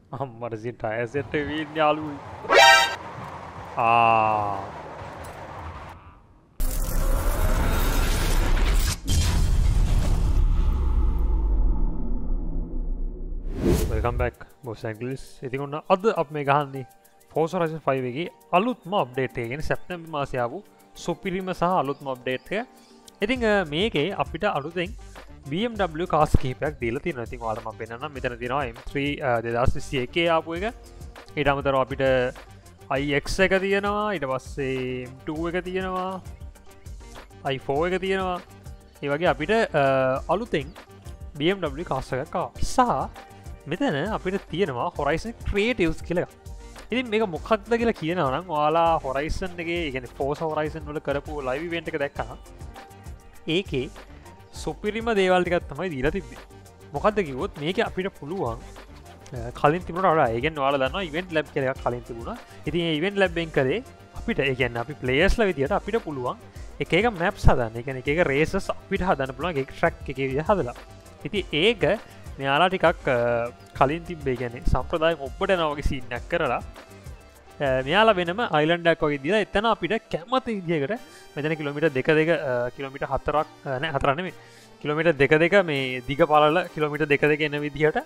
අම්මට ඉතින් tyre set එක වෙන්නේ යාළුවෝ. ආ වෙල්කම් බැක් බොස් ඇන්ග්ලිස්. ඉතින් ඔන්න අද අප මේ ගහන්නේ Forza Horizon 5 එකේ අලුත්ම අප්ඩේට් එක. කියන්නේ සැප්තැම්බර් මාසයේ ආපු සුපිරිම සහ අලුත්ම අප්ඩේට් එක. ඉතින් මේකේ අපිට අලුතෙන් BMW කාස් කිහිපයක් දීලා තියෙනවා. ඉතින් ඔයාලට මම පෙන්නන්නම්. මෙතන තියෙනවා M3 2021 ආපු එක. ඊට අමතරව අපිට iX එක තියෙනවා. ඊට පස්සේ M2 එක තියෙනවා. i4 එක තියෙනවා. ඒ වගේ අපිට අලුතෙන් BMW කාස් එකක් ආවා. සහ මෙතන අපිට තියෙනවා Horizon Creatives කියලා. ඉතින් මේක මොකක්ද කියලා කියනවා නම් ඔයාලා Horizon එකේ, ඒ කියන්නේ Forza Horizon වල කරපු live event එක දැක්කම ඒකේ සුපිරිම දේවල් ටිකක් තමයි දීලා තිබ්බේ. මොකද්ද කිව්වොත් මේක අපිට පුළුවන් කලින් තිබුණා වඩා, ඒ කියන්නේ ඔයාලා දන්නවා event lab කියලා එකක් කලින් තිබුණා. ඉතින් මේ event lab එකෙන් කරේ අපිට, ඒ කියන්නේ අපි players ලා විදියට අපිට පුළුවන් එක එක maps හදන්න. ඒ කියන්නේ එක එක races අපිට හදන්න පුළුවන් එක track එකේ විදියට හදලා. ඉතින් ඒක මෙයාලා ටිකක් කලින් තිබ්බේ, කියන්නේ සම්ප්‍රදායෙන් ඔබ්බට යනවා වගේ සීන් එකක් කරලා මෙයාලා වෙනම අයිලන්ඩ් එකක් වගේ දීලා එතන අපිට කැමති විදිහකට මෙතන කිලෝමීටර් 2 කිලෝමීටර් 4ක් නෑ 4 නෙමෙයි කිලෝමීටර් 2 මේ දිග පළල කිලෝමීටර් 2 එන විදිහට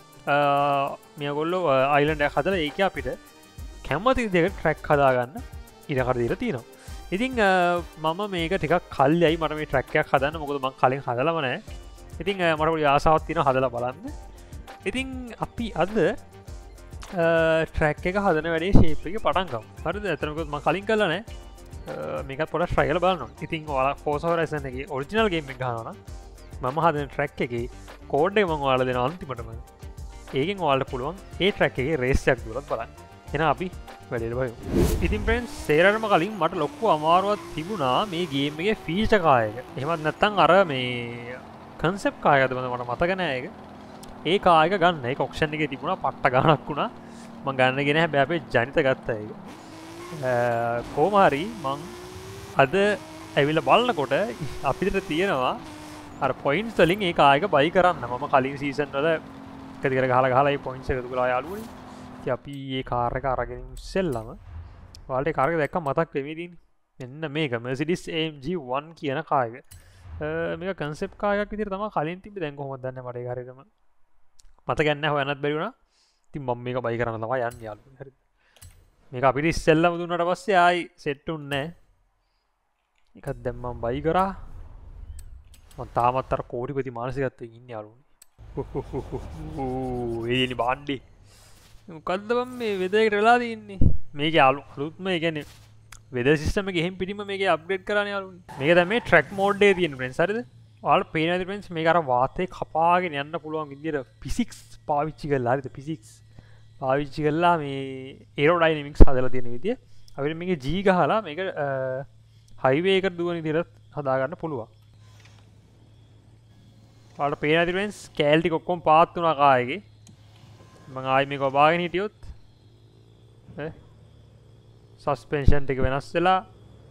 මේගොල්ලෝ අයිලන්ඩ් එකක් හදලා ඒකේ අපිට කැමති විදිහකට ට්‍රැක් හදාගන්න ඉඩකඩ දීලා තියෙනවා. ඉතින් මම මේක ටිකක් කල්යයි මට මේ ට්‍රැක් එකක් හදන්න, මොකද මම කලින් හදලම නෑ. ඉතින් මට පොඩි ආසාවක් තියෙනවා හදලා බලන්න. ඉතින් අපි අද ට්‍රැක් එක හදන වැඩේ ශේප් එක පටන් ගමු. හරිද? එතනකොත් මම කලින් කළා නෑ. මේකත් පොඩ්ඩක් try කරලා බලන්න. ඉතින් ඔයාලා Forza Horizon එකේ ඔරිජිනල් ගේම් එක ගහනවා නම් මම හදන ට්‍රැක් එකේ කෝඩ් එක මම ඔයාලා දෙනවා අන්තිමටම. ඒකෙන් ඔයාලට පුළුවන් ඒ ට්‍රැක් එකේ රේස් එකක් දුරත් බලන්න. එහෙනම් අපි වැඩේට බලමු. ඉතින් friends, සේරටම කලින් මට ලොකු අමාරුවක් තිබුණා මේ ගේම් එකේ ෆීචර් කායක. එහෙමත් නැත්නම් අර මේ කන්සෙප්ට් කායකද මට මතක නෑ ඒක. ඒ කායක ගන්න. ඒක ඔක්ෂන් එකේ තිබුණා, පට්ට ගාණක් වුණා. මම ගන්න ගෙන හැබැයි අපේ ජනිත ගත්තා ඒක. කොහොම හරි මං අද ඇවිල්ලා බලනකොට අපිට තියෙනවා අර පොයින්ට්ස් වලින් ඒ කායක බයි කරන්න. මම කලින් සීසන් වල එක දිගට ගහලා ඒ පොයින්ට්ස් එකතු කළා යාළුවනේ. ඉතින් අපි මේ කාර් එක අරගෙන ඉස්සෙල්ලම ඔයාලට ඒ කාර් එක දැක්කම මතක් වෙමි දින්නේ. මෙන්න මේක Mercedes AMG 1 කියන කායක. මේක කන්සෙප්ට් කායයක් විදිහට තමයි කලින් තිබ්බේ. දැන් කොහොමද දන්නේ මට ඒක හරියටම මතක නැහැ, හොයන්නත් බැරි වුණා. ඉතින් මම මේක බයි කරන්න තමයි යන්නේ යාළුවනේ. හරිද? මේක අපිට ඉස්සෙල්ලම දුන්නාට පස්සේ ආයි සෙට් උන්නේ නැහැ. ඒකත් දැන් මම බයි කරා. මම තාමත් අර කෝටිපති මානසිකත්වයෙන් ඉන්නේ යාළුවනේ. ඒනි බාණ්ඩි. මොකද්ද මම මේ වෙදර් එකට වෙලා තින්නේ? මේකේ අලුත්ම, ඒ කියන්නේ වෙදර් සිස්ටම් එක ගෙහින් පිටින්ම මේකේ අප්ග්‍රේඩ් කරානේ යාළුවනේ. මේක දැන් මේ ට්‍රැක් මෝඩ් එකේ තියෙන friends. හරිද? ඔයාලට පේනවා ඇති friends, මේක අර වාතේ කපාගෙන යන්න පුළුවන් විදියට ෆිසික්ස් පාවිච්චි කරලා, හරිද? ෆිසික්ස් පාවිච්චි කරලා මේ ඒරෝඩයිනමික්ස් හදලා තියෙන විදිය. අපිට මේකේ G ගහලා මේක හයිවේ එකට දුවන විදියට හදාගන්න පුළුවන්. ඔයාලට පේනවා ඇති friends, කෑල් ටික ඔක්කොම පාත් වුණා කායේගේ. මම ආයි මේක ඔබාගෙන හිටියොත් සස්පෙන්ෂන් ටික වෙනස් වෙලා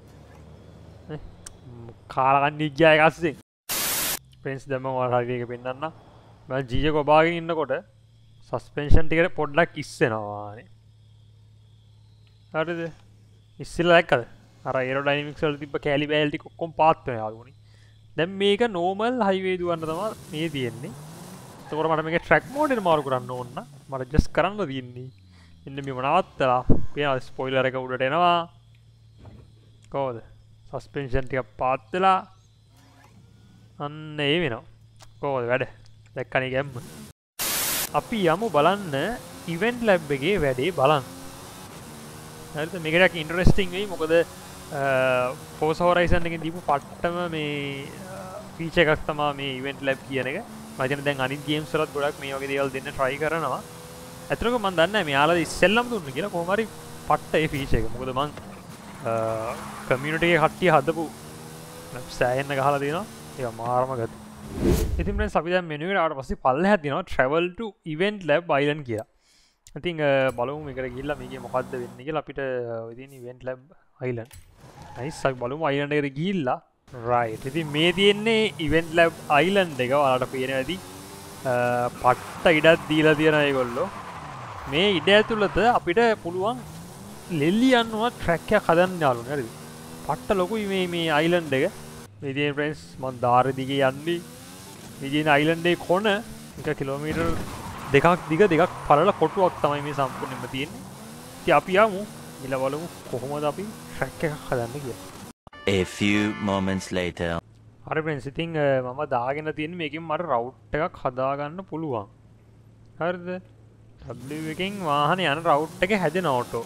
කාලා ගන්න ගියා ඒක අස්සෙන්. friends, දැන් මම ඔයාලට හරියට ඒක පෙන්නන්න. මම G එක ඔබාගෙන ඉන්නකොට සස්පෙන්ෂන් ටිකට පොඩ්ඩක් ඉස්සෙනවා නේ. හරිද? ඉස්සෙල්ලා දැක්කද? අර ඒරෝඩයිනමික්ස් වල තිබ්බ කැලි බෑල් ටික ඔක්කොම පාත් වෙනවා යාළුවනේ. දැන් මේක නෝමල් හයිවේ දුවන්න තමයි මේ තියෙන්නේ. එතකොට මට මේක ට්‍රැක් මෝඩ් එකට මාරු කරන්න ඕන. මට ජස්ට් කරන්න තියෙන්නේ මෙන්න මේ නවත්තලා පේනවා ස්පොයිලර් එක උඩට එනවා. කොහොමද? සස්පෙන්ෂන් ටික පාත් වෙලා අන්න ඒ වෙනවා. කොහොමද වැඩ? දැක්කනේ ගැම්ම. අපි යමු බලන්න ඉවෙන්ට් ලැබ් එකේ වැඩේ බලන්න. හරිද? මේක ටිකක් ඉන්ටරෙස්ටිං වෙයි. මොකද Forza Horizon එකෙන් දීපු පට්ටම මේ ෆීචර් එකක් තමයි මේ ඉවෙන්ට් ලැබ් කියන එක. මම හිතන්නේ දැන් අනිත් ගේම්ස් වලත් ගොඩක් මේ වගේ දේවල් දෙන්න try කරනවා. අතරක මම දන්නේ නැහැ මෙයාලා ඉස්සෙල්ලම දුන්න කියලා. කොහොම හරි පට්ට ඒ ෆීචර් එක. මොකද මම කමියුනිටි එකේ කට්ටිය හදපු සෑහෙන්න ගහලා තියෙනවා. ඒක මාරම ගති. ඉතින් friends, අපි දැන් මෙනු එකට ආවට පස්සේ පල්ලෙහාට තියෙනවා travel to event lab island කියලා. ඉතින් බලමු මේකට ගිහිල්ලා මේකේ මොකද්ද වෙන්නේ කියලා. අපිට ඉතින් event lab island. nice. අපි බලමු island එකට ගිහිල්ලා. right. ඉතින් මේ තියෙන්නේ event lab island එක. ඔයාලට පේනවා ඇති. පට්ට ඉඩක් දීලා තියෙනවා ඒගොල්ලෝ. මේ ඉඩ ඇතුළත අපිට පුළුවන් ලෙල්ලියන්නවා ට්‍රැක් එකක් හදන්න යාළුවනේ හරිද? පට්ට ලොකුයි මේ අයිලන්ඩ් එක. මේ තියෙන ෆ්‍රෙන්ඩ්ස් මම ධාර දිගේ යන්නේ. මේ තියෙන අයිලන්ඩ් එකේ කොන 1 කිලෝමීටර් දෙකක් දිග දෙකක් පළල කොටුවක් තමයි මේ සම්පූර්ණයෙන්ම තියෙන්නේ. ඉතින් අපි යමු ඊළ බලමු කොහොමද අපි ට්‍රැක් එකක් හදන්නේ කියලා. A few moments later. හරි ෆ්‍රෙන්ඩ්ස් ඉතින් මම දාගෙන තියෙන්නේ මේකෙන් මට රවුට් එකක් හදාගන්න පුළුවන්. හරිද? W එකෙන් වාහනේ යන රවුට් එක හැදෙන ඕටෝ.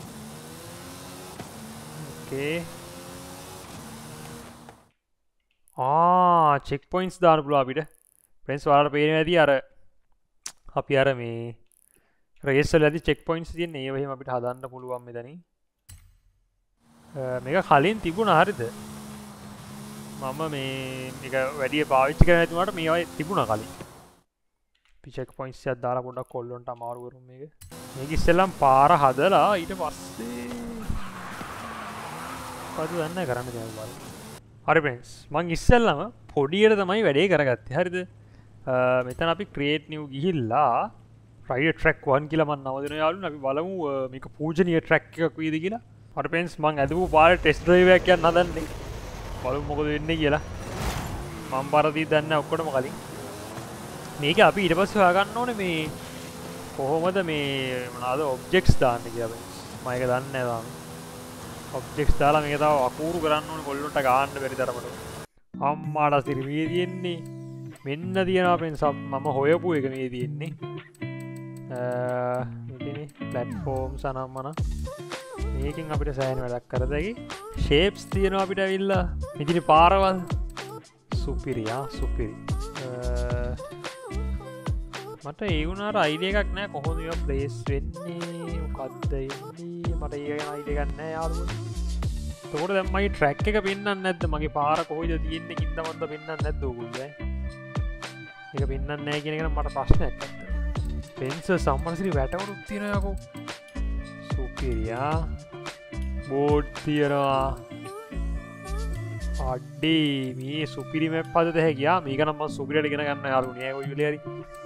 ඕකේ. චෙක් පොයින්ට්ස් දාන්න පුළුවන් අපිට. ෆ්‍රෙන්ඩ්ස් ඔයාලට පේනවා ඇති අර අපි අර මේ රේස් වල ඇති චෙක් පොයින්ට්ස් තියෙන ඒව එහෙම අපිට හදන්න පුළුවන් මෙතනින්. මේක කලින් තිබුණා හරිද? මම මේක වැඩි පාවිච්චි කරන්නේ නැති වුණාට මේවා තිබුණා කලින්. අපි චෙක් පොයින්ට්ස් එකක් දාලා පොඩ්ඩක් කොල්ලොන්ට අමාරු වරුම් මේක. මේක ඉස්සෙල්ලම පාර හදලා ඊට පස්සේ කවුද දන්නේ කරන්න දෙයක් බලන්න. හරි ෆ්‍රෙන්ඩ්ස් මං ඉස්සෙල්ලම පොඩියට තමයි වැඩේ කරගත්තේ හරිද? මෙතන අපි ක්‍රියේට් නිව් ගිහිල්ලා රයිඩ් ට්‍රැක් 1 කියලා මම නම දෙනවා යාළුවනේ. අපි බලමු මේක පූජනීය ට්‍රැක් එකක් වේද කියලා. හරි ෆ්‍රෙන්ඩ්ස් මං අදපු පාරේ ටෙස්ට් ඩ්‍රයිව් එකක් යන්න හදන්නේ. බලමු මොකද වෙන්නේ කියලා. මම පාරදී දන්නේ ඔක්කොටම කලින්. මේක අපි ඊට පස්සේ හොයාගන්න ඕනේ මේ කොහොමද මේ මොනවාද ඔබ්ජෙක්ට්ස් දාන්න කියලා. මම ඒක දන්නේ නැහැ තාම. ඔබ්ජෙක්ට්ස් දාලා මේක තව අකූරු කරන්න ඕනේ කොල්ලොන්ට ගන්න බැරි තරමට. අම්මාට සිරිවිය තියෙන්නේ. මෙන්න තියෙනවා ෆ්‍රෙන්ඩ්ස් මම හොයපු එක මේ තියෙන්නේ. මෙතනේ ප්ලැට්ෆෝම්ස් අනම්මන. මේකෙන් අපිට සෑහෙන වැඩක් කරදැයි ෂේප්ස් තියෙනවා අපිට ඇවිල්ලා. මෙතන පාරවල් සුපිරි සුපිරි. මට ඒ වුණාට අයිඩියා එකක් නැහැ කොහොමද මේවා ප්ලේස් වෙන්නේ මොකද්ද එන්නේ මට ඒක ගැන අයිඩියා එකක් නැහැ යාළුවෝ. එතකොට දැන් මගේ ට්‍රැක් එක පෙන්වන්නේ නැද්ද මගේ පාර කොහෙද තියෙන්නේ කින්දමන්ද පෙන්වන්නේ නැද්ද ඕගොල්ලෝ ඒක පෙන්වන්නේ නැහැ කියන එක නම් මට ප්‍රශ්නයක් නැහැ. පෙන්සර් සම්මනසිරි වැටවලුත් තියෙනවා යකෝ. සුපිරියා බෝඩ් තියෙනවා. අඩේ මේ සුපිරි මැප් හදද හැකියා. මේක නම් මම සුපිරියට ඉගෙන ගන්න යාළුවනේ ඔය විදිහේ හරි.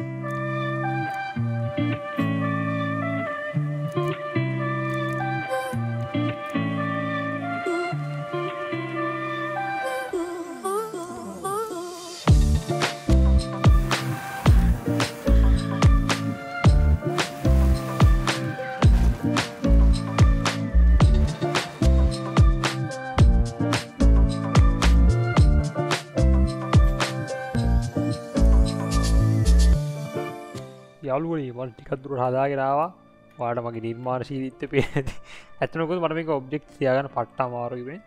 යාළුවනේ මම ටිකක් දුරට හදාගෙන ආවා. ඔයාලට මගේ නිර්මාණශීලීත්වය පේනද? ඇත්තටම මොකද මට මේක ඔබ්ජෙක්ට්ස් තියාගන්න පට්ට අමාරුයි වෙන්නේ.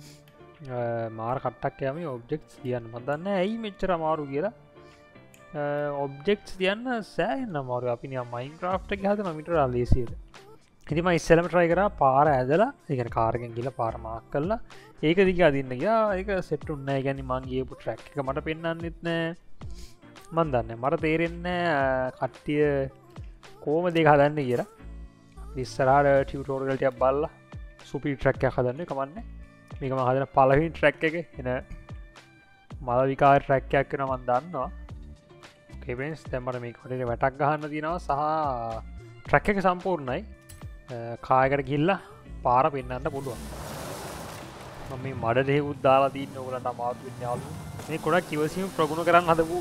මාර කට්ටක් යාමේ ඔබ්ජෙක්ට්ස් තියන්න මම දන්නේ නැහැ ඇයි මෙච්චර අමාරු කියලා. ඔබ්ජෙක්ට්ස් තියන්න සෑහෙන අමාරුයි. අපි නිකන් මයින්ක්‍රාෆ්ට් එකේ හදන මීටර ලේසියට. ඉතින් මම ඉස්සෙල්ලම try කරා පාර ඇදලා ඒ කියන්නේ කාර් එකෙන් ගිහලා පාර මාක් කරලා ඒක දිගේ අදින්න ගියා. ඒක සෙට් වුණේ නැහැ. ඒ කියන්නේ මං ගියපු ට්‍රැක් එක මට පෙන්වන්නෙත් නැහැ. මන් දන්නේ මට තේරෙන්නේ කට්ටිය කොහොමද ඒක හදන්නේ කියලා. ඉස්සරහට ටියුටෝරියල් ටිකක් බලලා සුපිරි ට්‍රැක් එකක් හදන්න කමන්නේ. මේක මම හදන පළවෙනි ට්‍රැක් එක එන මල විකාර ට්‍රැක් එකක් වෙනවා මම දන්නවා. ඕකේ ෆ්‍රෙන්ඩ්ස් දැන් මට මේක හොදේ වැටක් ගහන්න තියෙනවා සහ ට්‍රැක් එක සම්පූර්ණයි. කායකට ගිහිල්ලා පාර පෙන්වන්න පුළුවන්. මම මේ මඩ දෙහෙකුත් දාලා තින්නේ ඕගලන්ට අමාරු වෙන්නේ යාළුවෝ. මේ ගොඩක් ඉවසීම ප්‍රගුණ කරන්න හදපු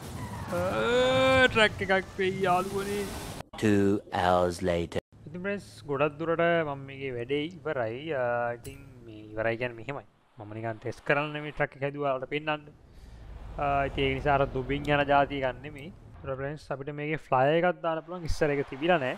ට්‍රැක් එකක් වෙයි යාළුවනේ. 2 hours later. ඉතින් ෆ්‍රෙන්ඩ්ස් ගොඩක් දුරට මම මේකේ වැඩේ ඉවරයි. ඉතින් මේ ඉවරයි කියන්නේ මෙහෙමයි. මම නිකන් ටෙස්ට් කරන්න මේ ට්‍රැක් එක හැදුවා ඔයාලට පෙන්නන්න. ඉතින් ඒ නිසා අර දුබින් යන જાතිය ගන්න නෙමෙයි. ඒතර ෆ්‍රෙන්ඩ්ස් අපිට මේකේ ෆ්ලයර් එකක් දාන්න පුළුවන්. ඉස්සර එක තිබිලා නැහැ.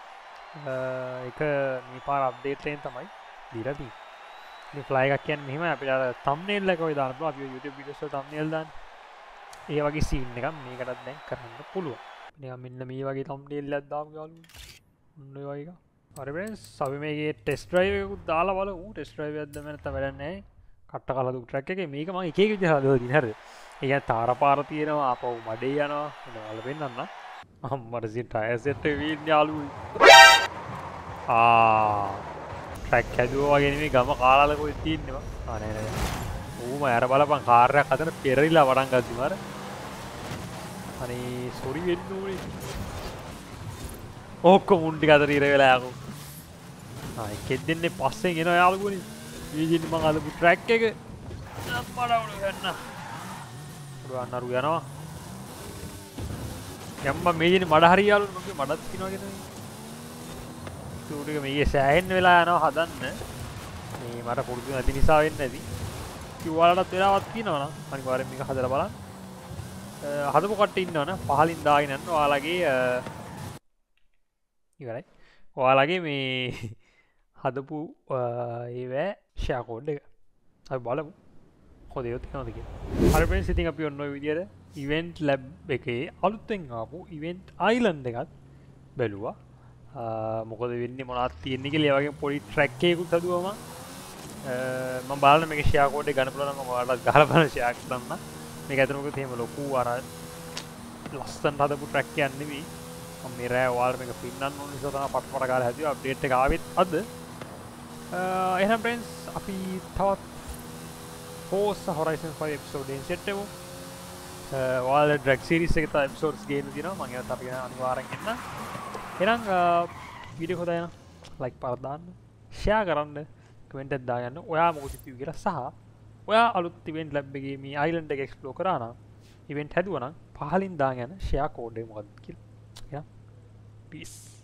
ඒක මේ පාර අප්ඩේට් එකෙන් තමයි දීලා තියෙන්නේ. මේ ෆ්ලයර් එකක් කියන්නේ මෙහෙමයි අපිට අර thumbnail එක ඔය දාන්න පුළුවන්. අපි YouTube videos වල thumbnail දාන්න. ඒ වගේ සීන් එකක් මේකටත් දැන් කරන්න පුළුවන්. නිකන් මෙන්න මේ වගේ thumbnail එකක් දාමු යාළුවෝ. ඔන්න ඔය වගේ එකක්. හරි ෆ්‍රෙන්ඩ්ස් අපි මේකේ ටෙස්ට් ඩ්‍රයිව් එකකුත් දාලා බලමු. ටෙස්ට් ඩ්‍රයිව් එකක් දැම්ම නැත්නම් වැඩක් නැහැ. කට්ට කලදු ට්‍රැක් එකේ මේක මම එක එක විදිහට හදලා තියෙන හරිද? ඒ කියන්නේ තාර පාර තියෙනවා ආපහු මඩේ යනවා. එන්න ඔයාලා පෙන්නන්න. අම්මට සී ටයර් සෙට් එක වීන්නේ යාළුවෝ. ට්‍රැක් හැදුවා වගේ නෙමෙයි ගම කාලාල කොහෙද තියෙන්නේ මම. නෑ නෑ. ඌම අර බලපන් කාර් එකක් හදන පෙරරිලා වඩන් ගද්දි මාර. අනේ සෝරි වෙන්න ඕනේ. ඔක්කොම උන් ටික අතර ඉර වෙලා යකෝ. එකෙක් දෙන්නේ පස්සෙන් එනවා යාළුවනේ. මේ මං අදපු ට්‍රැක් එක අම්මඩවුල ගන්න. පුරාන් අරු යනවා. යම්ම මේ මඩ හරි යාළුවනේ මගේ මඩත් තියනවා කියන්නේ. ඌටික මේ සෑහෙන්න වෙලා යනවා හදන්න. මේ මට පුරුදු නැති නිසා වෙන්නේ නැති. කිව්වාලටත් වෙලාවක් තියෙනවා නම් අනිවාර්යෙන් මේක හදලා බලන්න. හදපු කට්ටිය ඉන්නවනේ පහලින් දාගෙන යන්න ඔයාලගේ ඉවරයි. ඔයාලගේ මේ හදපු ඒවැ ෂෙයා කෝඩ් එක. අපි බලමු. කොහොමද ඒක තියෙනවද කියලා. හරි ෆ්‍රෙන්ඩ්ස් ඉතින් අපි ඔන්න ඔය විදියට ඉවෙන්ට් ලැබ් එකේ අලුතෙන් ආපු ඉවෙන්ට් අයිලන්ඩ් එකත් බැලුවා. මොකද වෙන්නේ මොනවද තියෙන්නේ කියලා ඒ වගේ පොඩි ට්‍රැක් එකකුත් හදුවා මම බලන්න මේක ෂෙයා කෝඩ් එක ගන්න පුළුවන් නම් මම ඔයාලට ගහලා බලන්න ෂෙයා කරන්න. මේක ඇතුළේ එහෙම ලොකු අර ලස්සන හදපු ට්‍රැක් එකක් නෙවෙයි. මම මේ රෑ ඔයාලට මේක පින්නන්න ඕන නිසා තමයි පටපට ගාලා හැදුවා. අප්ඩේට් එක ආවෙත් අද. එහෙනම් ෆ්‍රෙන්ඩ්ස් අපි තවත් Forza Horizon 5 episode එකෙන් සෙට් වෙමු. ඔයාලා ඩ්‍රැග් සීරීස් එකේ තව episodes ගේන්න තියෙනවා. මම ඒවත් අපි අනිවාර්යෙන් එන්න. එහෙනම් වීඩියෝ හොදා යන ලයික් පාරක් දාන්න, ෂෙයා කරන්න, කමෙන්ට් එකක් දාගන්න. ඔයා මොකද හිතුවේ කියලා සහ ඔයා අලුත් ඉවෙන්ට් ලැබ් එකේ මේ අයිලන්ඩ් එක එක්ස්ප්ලෝර් කරා නම් ඉවෙන්ට් හැදුවා නම් පහලින් දාගෙන ෂෙයා කෝඩ් එක මොකක්ද කියලා. එහෙනම් පීස්.